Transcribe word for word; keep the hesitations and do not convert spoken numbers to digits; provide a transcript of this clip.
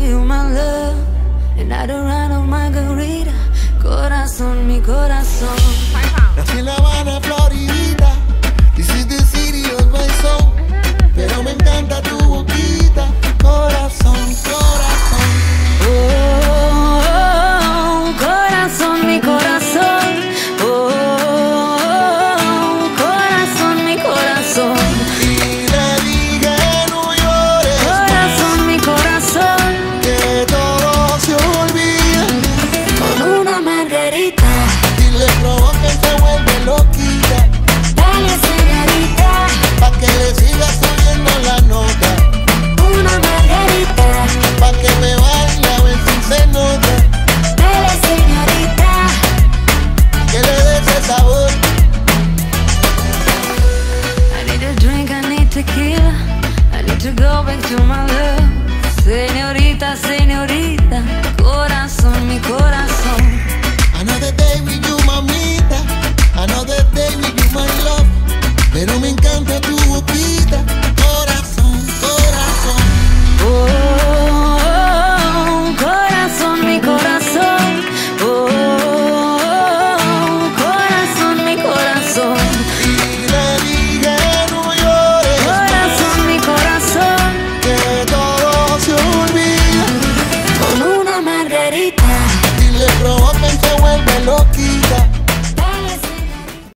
you my love, and I don't run of margarita. Corazón, mi corazón. Nací en La Habana, Floridita. This is the city of my soul. Pero me encanta tu boquita. Corazón, corazón. Oh, oh, oh, corazón, mi corazón. Oh, oh, oh, corazón, mi corazón. Y le dije no llores Corazón, más, mi corazón. que todo se olvida. Con una margarita. Y le provoca y se vuelve loquita. Dale, señorita. Pa' que le siga subiendo la nota. Una margarita. Pa' que me baile a ver si se nota. Dale, señorita. Que le dé ese sabor. I need a drink, I need tequila. I need to go back to my love. Señorita, señorita. Corazón, mi corazón. Another day with you, mamita. Another day with you, my love. Pero me